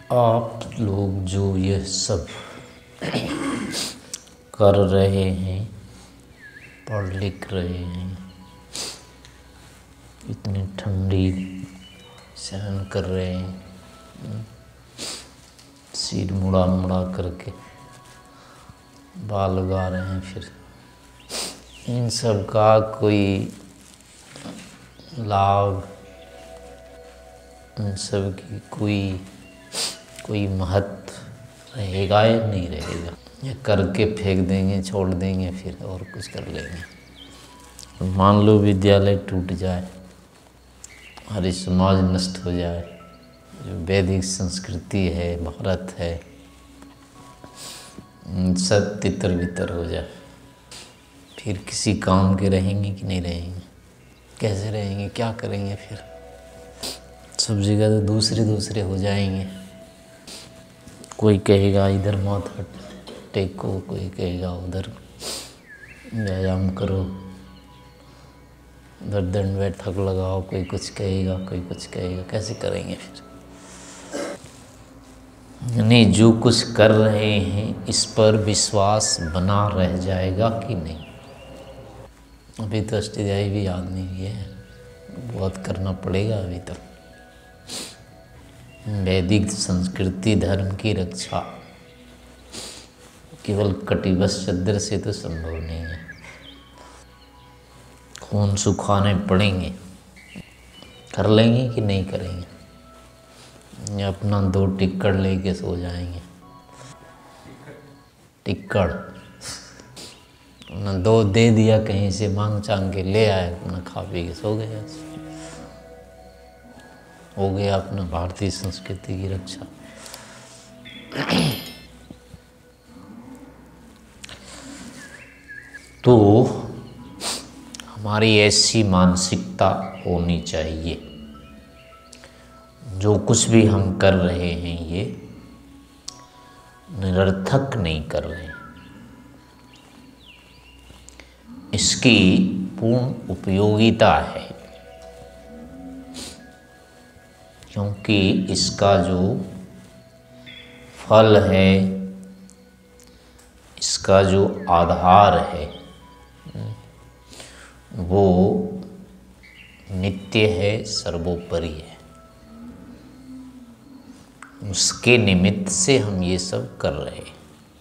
आप लोग जो ये सब कर रहे हैं, पढ़ लिख रहे हैं, इतनी ठंडी सहन कर रहे हैं, सिर मुड़ा मुड़ा करके बाल लगा रहे हैं, फिर इन सब का कोई लाभ, इन सब की कोई महत्व रहेगा या नहीं रहेगा? या करके फेंक देंगे, छोड़ देंगे, फिर और कुछ कर लेंगे। मान लो विद्यालय टूट जाए, हमारी समाज नष्ट हो जाए, जो वैदिक संस्कृति है, भारत है, सब तितर बितर हो जाए, फिर किसी काम के रहेंगे कि नहीं रहेंगे? कैसे रहेंगे? क्या करेंगे? फिर सब जगह तो दूसरे हो जाएंगे। कोई कहेगा इधर माथा टेको, कोई कहेगा उधर व्यायाम करो, उधर दंड बैठक लगाओ, कोई कुछ कहेगा, कोई कुछ कहेगा। कैसे करेंगे फिर? यानी जो कुछ कर रहे हैं इस पर विश्वास बना रह जाएगा कि नहीं? अभी तो अष्टध्यायी भी याद नहीं हुई है, बहुत करना पड़ेगा अभी तक। वैदिक संस्कृति धर्म की रक्षा केवल कटिबस चद्दर से तो संभव नहीं है। खून सुखाने पड़ेंगे। कर लेंगे कि नहीं करेंगे? या अपना 2 टिक्कड़ लेके सो जाएंगे? टिक्कड़ न 2 दे दिया, कहीं से मांग चांग के ले आए, अपना खा पी के सो गए। हो गया अपना भारतीय संस्कृति की रक्षा। तो हमारी ऐसी मानसिकता होनी चाहिए, जो कुछ भी हम कर रहे हैं ये निरर्थक नहीं कर रहे हैं, इसकी पूर्ण उपयोगिता है। क्योंकि इसका जो फल है, इसका जो आधार है, वो नित्य है, सर्वोपरि है। उसके निमित्त से हम ये सब कर रहे हैं।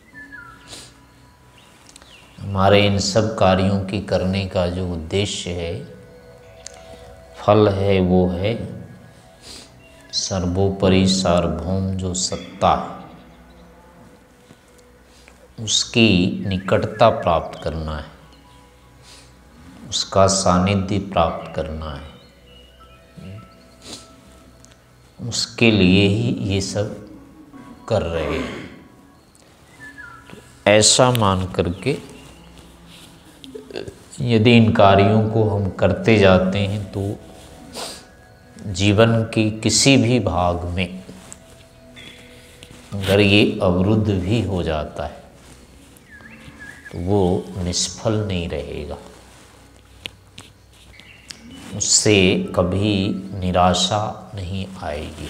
हमारे इन सब कार्यों की करने का जो उद्देश्य है, फल है, वो है सर्वोपरि सार्वभौम जो सत्ता है, उसकी निकटता प्राप्त करना है, उसका सानिध्य प्राप्त करना है। उसके लिए ही ये सब कर रहे हैं। तो ऐसा मान करके यदि इन कार्यों को हम करते जाते हैं तो जीवन की किसी भी भाग में अगर ये अवरुद्ध भी हो जाता है तो वो निष्फल नहीं रहेगा। उससे कभी निराशा नहीं आएगी,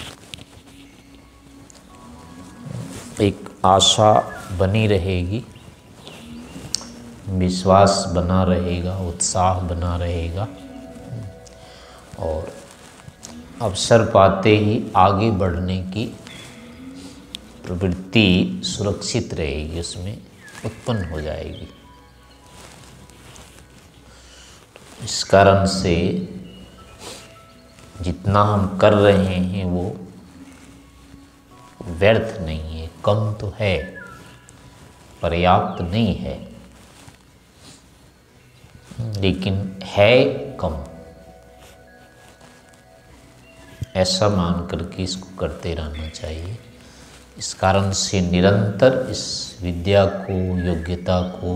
एक आशा बनी रहेगी, विश्वास बना रहेगा, उत्साह बना रहेगा, और अवसर पाते ही आगे बढ़ने की प्रवृत्ति सुरक्षित रहेगी, उसमें उत्पन्न हो जाएगी। इस कारण से जितना हम कर रहे हैं वो व्यर्थ नहीं है। कम तो है, पर्याप्त नहीं है, लेकिन है कम। ऐसा मान करके इसको करते रहना चाहिए। इस कारण से निरंतर इस विद्या को, योग्यता को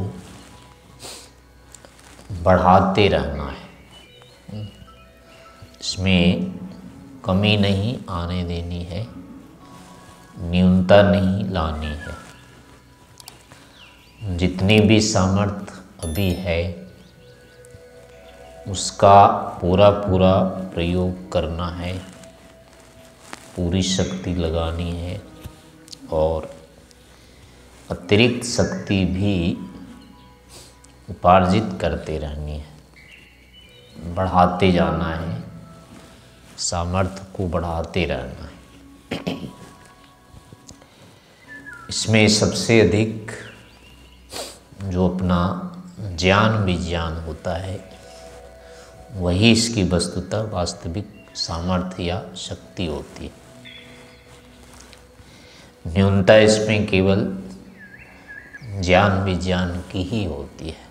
बढ़ाते रहना है। इसमें कमी नहीं आने देनी है, न्यूनता नहीं लानी है। जितनी भी सामर्थ्य अभी है उसका पूरा प्रयोग करना है, पूरी शक्ति लगानी है, और अतिरिक्त शक्ति भी उपार्जित करते रहनी है, बढ़ाते जाना है, सामर्थ्य को बढ़ाते रहना है। इसमें सबसे अधिक जो अपना ज्ञान विज्ञान होता है वही इसकी वस्तुतः वास्तविक सामर्थ्य या शक्ति होती है। न्यूनता इसमें केवल ज्ञान विज्ञान की ही होती है।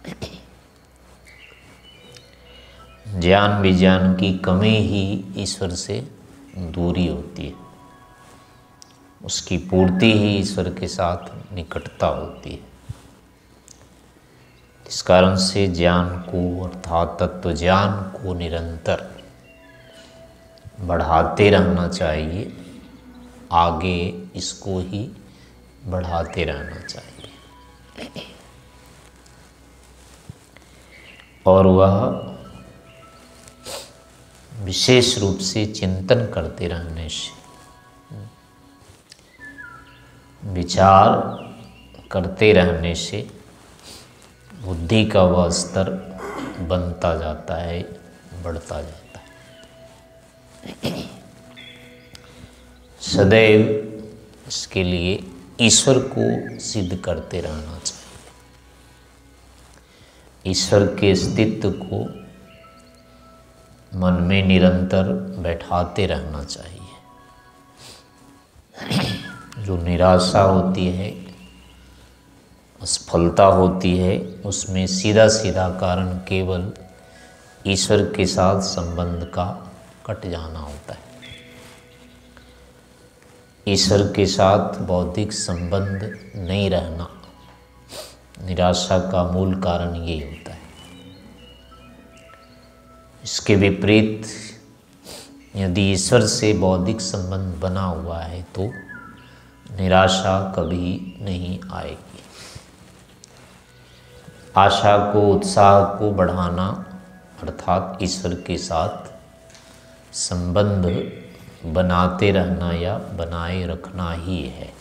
ज्ञान विज्ञान की कमी ही ईश्वर से दूरी होती है, उसकी पूर्ति ही ईश्वर के साथ निकटता होती है। इस कारण से ज्ञान को अर्थात तत्व ज्ञान को निरंतर बढ़ाते रहना चाहिए, आगे इसको ही बढ़ाते रहना चाहिए। और वह विशेष रूप से चिंतन करते रहने से, विचार करते रहने से बुद्धि का वह स्तर बनता जाता है, बढ़ता जाता है। सदैव इसके लिए ईश्वर को सिद्ध करते रहना चाहिए, ईश्वर के अस्तित्व को मन में निरंतर बैठाते रहना चाहिए। जो निराशा होती है, असफलता होती है, उसमें सीधा सीधा कारण केवल ईश्वर के साथ संबंध का कट जाना होता है। ईश्वर के साथ बौद्धिक संबंध नहीं रहना निराशा का मूल कारण यही होता है। इसके विपरीत यदि ईश्वर से बौद्धिक संबंध बना हुआ है तो निराशा कभी नहीं आएगी। आशा को, उत्साह को बढ़ाना अर्थात ईश्वर के साथ संबंध बनाते रहना या बनाए रखना ही है।